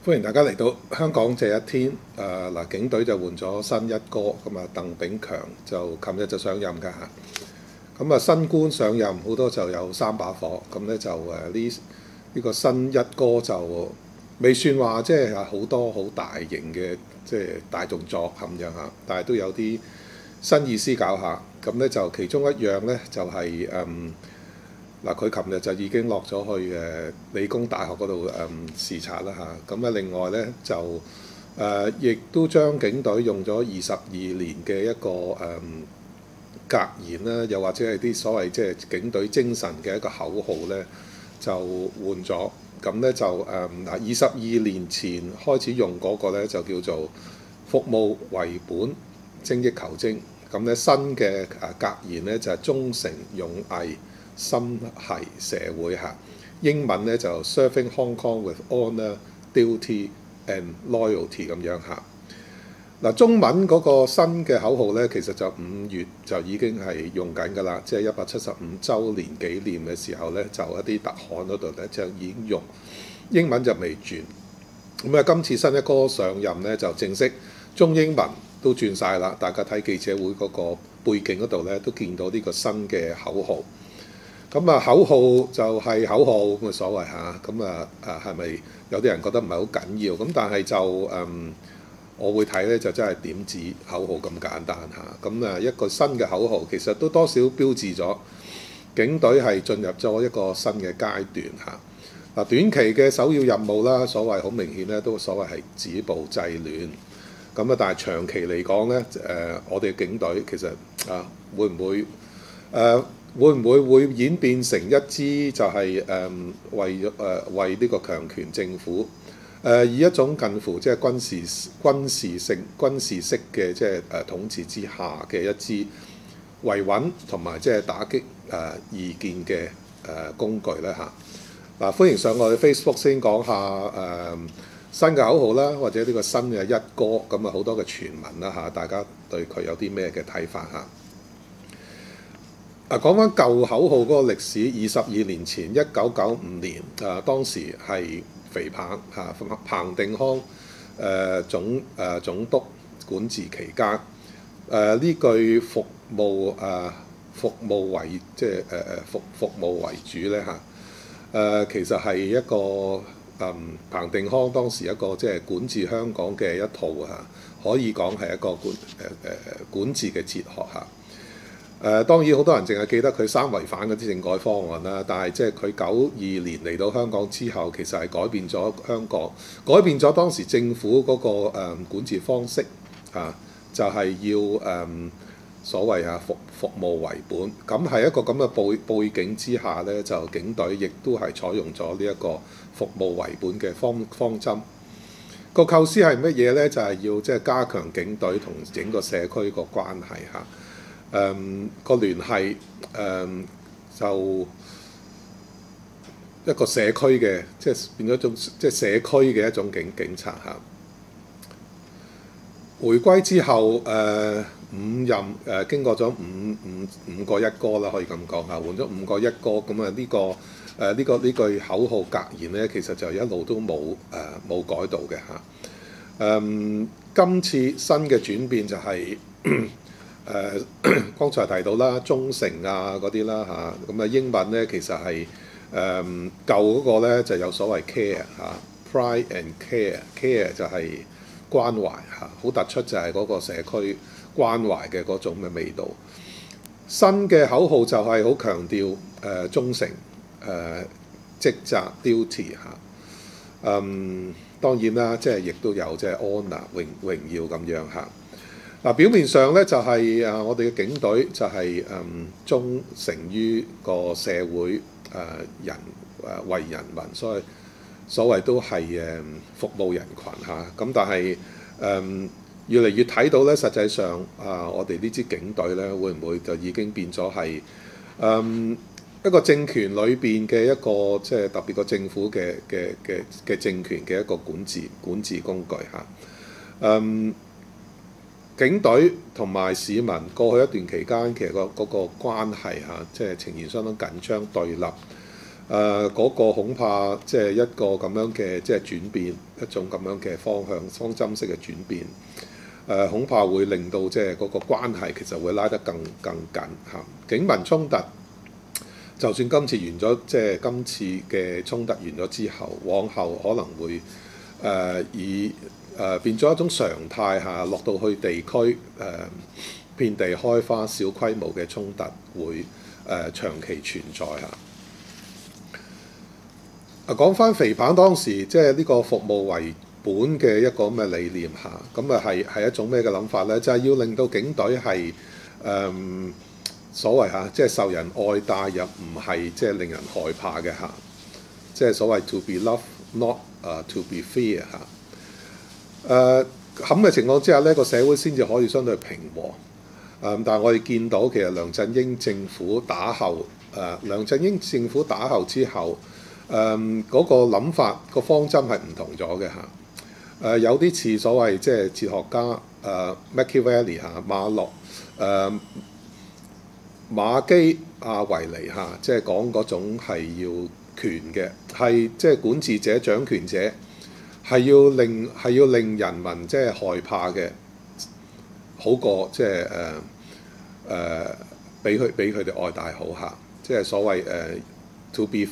歡迎大家嚟到香港這一天。警隊就換咗新一哥，咁啊鄧炳強就琴日就上任㗎嚇。咁啊新官上任好多就有三把火，咁咧就呢個新一哥就未算話即係好多好大型嘅即係大動作咁樣嚇，但係都有啲新意思搞下。咁咧就其中一樣咧就係佢琴日就已經落咗去理工大學嗰度視察啦嚇。咁另外咧就亦都將警隊用咗22年嘅一個格言啦，又或者係啲所謂即係警隊精神嘅一個口號咧，就換咗。咁咧就22年前開始用嗰個咧就叫做服務為本，精益求精。咁咧新嘅格言咧就係忠誠勇毅，心繫社會嚇。英文咧就 Serving Hong Kong with honour, duty and loyalty 咁樣嚇。中文嗰個新嘅口號咧，其實就5月就已經係用緊㗎啦，即係175週年紀念嘅時候咧，就一啲特刊嗰度咧就已經用。英文就未轉。今次新一哥上任咧就正式中英文都轉晒啦。大家睇記者會嗰個背景嗰度咧都見到呢個新嘅口號。口號就係口號咁嘅所謂嚇。係咪有啲人覺得唔係好緊要？但係就我會睇咧就真係點止口號咁簡單嚇。一個新嘅口號其實都多少標誌咗警隊係進入咗一個新嘅階段嚇。短期嘅首要任務啦，所謂好明顯咧，都所謂係止暴制亂。但係長期嚟講咧，我哋警隊其實會唔會演變成一支就係為呢個強權政府以一種近乎即係軍事式嘅即係統治之下嘅一支維穩同埋即係打擊異見嘅工具咧嚇。歡迎上我哋 Facebook 先講下新嘅口號啦，或者呢個新嘅一哥好多嘅傳聞啦嚇，大家對佢有啲咩嘅睇法嚇？講翻舊口號嗰個歷史，22年前1995年當時係肥彭彭定康總督管治期間，呢句服務為即係服務為主咧嚇。其實係一個彭定康當時一個即係管治香港嘅一套嚇，可以講係一個管治嘅哲學嚇。當然好多人淨係記得佢3違反嗰啲政改方案啦，但係即係佢92年嚟到香港之後，其實係改變咗香港，改變咗當時政府嗰個管治方式嚇，就係要所謂服務為本。咁係一個咁嘅背景之下呢，就警隊亦都係採用咗呢一個服務為本嘅方針。個構思係乜嘢呢？就係要即係加強警隊同整個社區個關係嚇。個聯繫就一個社區嘅，即係變咗一種即係社區嘅一種警察嚇。回歸之後5任經過咗五個一哥啦，可以咁講嚇，換咗5個一哥。呢句口號格言咧，其實就一路都冇改到嘅嚇。今次新嘅轉變就係剛才提到啦，忠誠嗰啲啦嚇。英文咧其實係舊嗰個咧就有所謂 care 嚇，pride and care 就係關懷嚇，好突出就係嗰個社區關懷嘅嗰種嘅味道。新嘅口號就係好強調忠誠職責 duty 嚇。當然啦，即係亦都有即係 honour 榮耀咁樣嚇。表面上咧就係我哋嘅警隊就係忠誠於個社會為人民，所謂都係服務人群嚇。但係越嚟越睇到咧，實際上我哋呢支警隊咧會唔會就已經變咗係一個政權裏邊嘅一個即係特別個政府嘅政權嘅一個管治工具嚇。警隊同埋市民過去一段期間，其實嗰個關係即係呈現相當緊張對立。 嗰個恐怕即係一個咁樣嘅即係轉變，一種咁樣嘅方針式嘅轉變。恐怕會令到即係嗰個關係其實會拉得更緊嚇。警民衝突，就算今次完咗，即係今次嘅衝突完咗之後，往後可能會變咗一種常態下落到去地區遍地開花小規模嘅衝突會長期存在嚇。講翻肥彭當時即係呢個服務為本嘅一個咁嘅理念嚇，咁係一種咩嘅諗法呢？就係要令到警隊係所謂嚇，即係受人愛戴又唔係即係令人害怕嘅嚇，即係所謂 to be loved not to be feared 嚇。咁嘅情況之下呢，個社會先至可以相對平和。但係我哋見到其實梁振英政府打後之後，嗰個諗法個方針係唔同咗嘅嚇。有啲似所謂即係哲學家Machiavelli 嚇，馬基亞維尼嚇，即係講嗰種係要權嘅，係即係管治者掌權者係要令人民即係害怕嘅，好過即係俾佢哋愛戴好嚇，即係所謂to be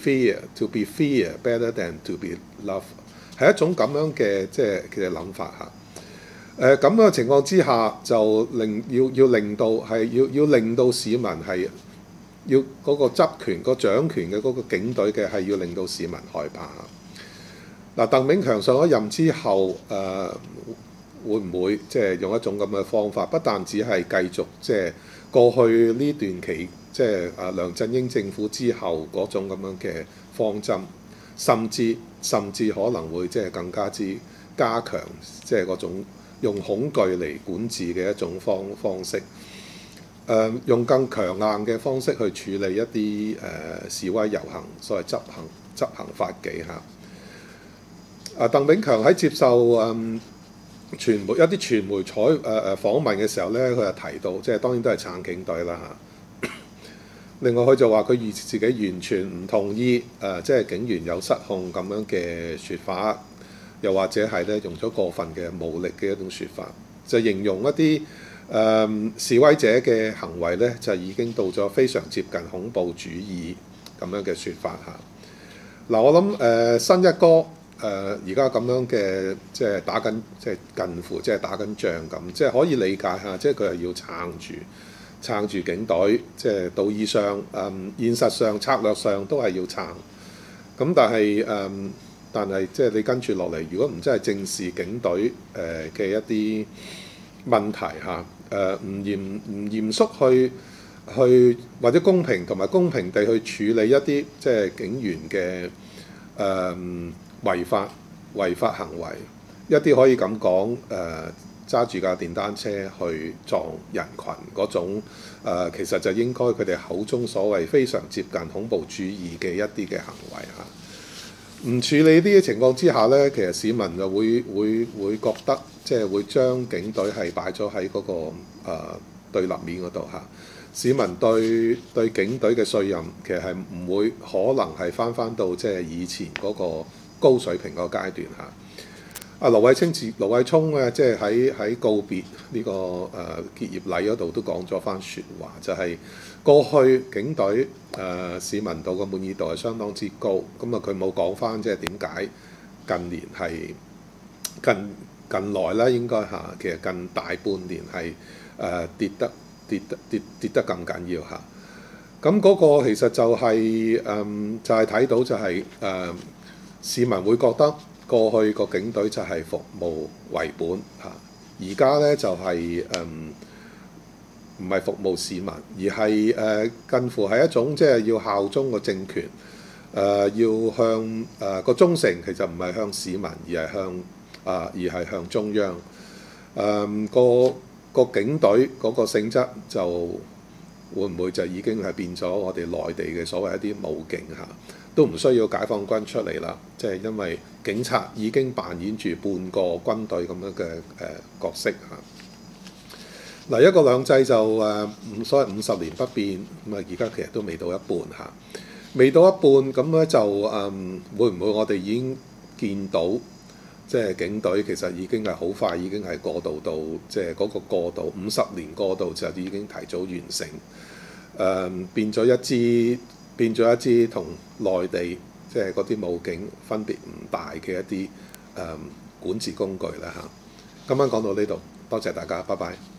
feared better than to be loved， 係一種咁樣嘅即係嘅諗法嚇。咁嘅情況之下，就要令到市民係要嗰個執權、個掌權嘅嗰個警隊嘅係要令到市民害怕。嗱，鄧炳強上咗任之後，會唔會即係用一種咁嘅方法？不但只係繼續即係過去呢段期，即係梁振英政府之後嗰種咁樣嘅方針，甚至可能會即係更加之加強，即係嗰種用恐懼嚟管治嘅一種方式。用更強硬嘅方式去處理一啲示威遊行，所謂執行法紀嚇。鄧炳強喺接受一啲傳媒訪問嘅時候咧，佢就提到，即係當然都係撐警隊啦嚇。另外佢就話佢自己完全唔同意即係警員有失控咁樣嘅説法，又或者係咧用咗過分嘅武力嘅一種説法，就形容一啲示威者嘅行為咧，就已經到咗非常接近恐怖主義咁樣嘅説法嚇。嗱，我諗新一哥而家咁樣嘅即係打緊即係近乎即係打緊仗咁，即係可以理解下，即係佢係要撐住警隊，即係道義上現實上策略上都係要撐。咁但係即係你跟住落嚟，如果唔真係正視警隊嘅一啲問題嚇，唔嚴肅去或者公平地去處理一啲即係警員嘅違法行為，一啲可以咁講揸住架電單車去撞人群嗰種其實就應該佢哋口中所謂非常接近恐怖主義嘅一啲嘅行為嚇。唔處理呢啲情況之下呢，其實市民就會覺得即係會將警隊係擺咗喺嗰個對立面嗰度嚇。市民對警隊嘅信任其實係唔會可能係翻到即係以前嗰個高水平嗰個階段嚇。盧偉聰咧，即係喺告別呢個結業禮嗰度都講咗番説話，就係過去警隊市民度嘅滿意度係相當之高，咁佢冇講翻即係點解近年係近來啦，應該嚇，其實近大半年係跌得咁緊要嚇。咁嗰個其實就係睇到就係市民會覺得過去個警隊就係服務為本嚇，而家咧就係唔係服務市民，而係近乎係一種即係要效忠個政權，要向個忠誠其實唔係向市民，而係向中央。個警隊嗰個性質就會唔會就已經係變咗我哋內地嘅所謂一啲武警嚇？都唔需要解放軍出嚟啦，即係因為警察已經扮演住半個軍隊咁樣嘅角色嚇。嗱，一國兩制就所謂50年不變，咁而家其實都未到一半嚇。 未到一半咁咧就會唔會我哋已經見到即係警隊其實已經係好快已經係過渡到即係嗰個過渡50年過渡就已經提早完成，變咗一支同內地即係嗰啲武警分別唔大嘅一啲管治工具啦嚇。今晚講到呢度，多謝大家，拜拜。